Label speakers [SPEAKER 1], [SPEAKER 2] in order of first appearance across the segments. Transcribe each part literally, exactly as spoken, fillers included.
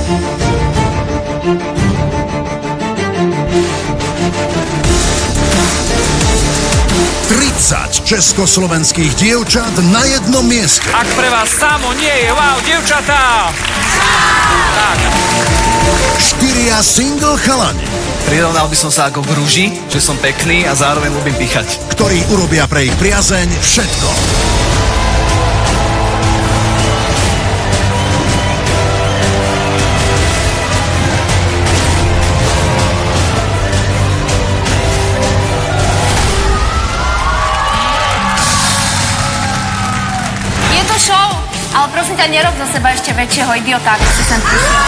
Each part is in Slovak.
[SPEAKER 1] tridsať československých dievčat na jednom mieste.
[SPEAKER 2] Ak pre vás samo nie je wow, dievčatá! Tak.
[SPEAKER 1] Štyria single chalani,
[SPEAKER 3] Prirovnal by som sa ako k rúži, že som pekný a zároveň ľúbim píchať.
[SPEAKER 1] ktorí urobia pre ich priazeň všetko.
[SPEAKER 4] Je to show, ale prosím ťa, nerob za seba ešte väčšieho idiota, ako si sem prišiel.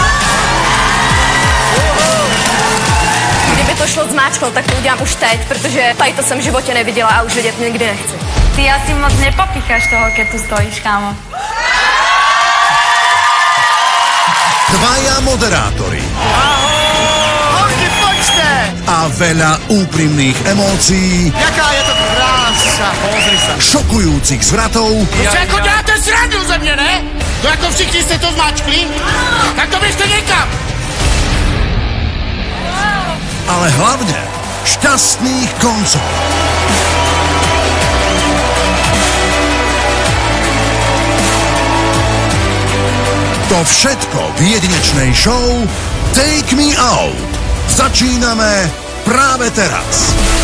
[SPEAKER 4] Kdyby to šlo s máčkou, tak to udělám už teď, protože tady to jsem v životě neviděla a už vidět nikdy nechci.
[SPEAKER 5] Ty asi moc nepopíchaš toho, keď tu stojíš, kámo.
[SPEAKER 1] Dvaja moderátori.
[SPEAKER 6] Holky, počte!
[SPEAKER 1] A veľa úprimných emócií,
[SPEAKER 6] Jaká je to krása, pozri sa.
[SPEAKER 1] šokujúcich zvratov
[SPEAKER 6] Ja, čo, ako děláte srandu ze mě, ne? To jako všichni jste to zmáčkli? Tak to běžte někam.
[SPEAKER 1] ale hlavne šťastných koncov. To všetko v jedinečnej show Take Me Out. Začíname práve teraz.